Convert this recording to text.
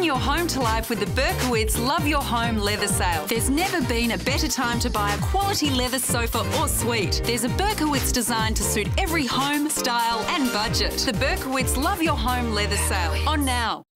your home to life with the Berkowitz Love Your Home leather sale. There's never been a better time to buy a quality leather sofa or suite. There's a Berkowitz design to suit every home, style and budget. The Berkowitz Love Your Home leather sale. On now.